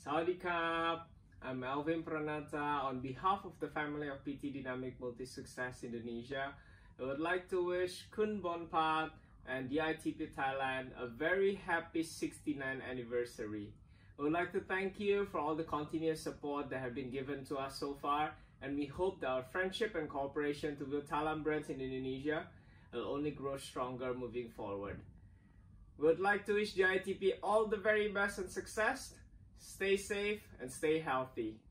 Sawadee I'm Melvin Pranata. On behalf of the family of PT Dinamilk Multi-Success Indonesia, I would like to wish Kun Bonpat and DITP Thailand a very happy 69th anniversary. I would like to thank you for all the continuous support that have been given to us so far, and we hope that our friendship and cooperation to build Thailand brands in Indonesia will only grow stronger moving forward. We would like to wish DITP all the very best and success. Stay safe and stay healthy.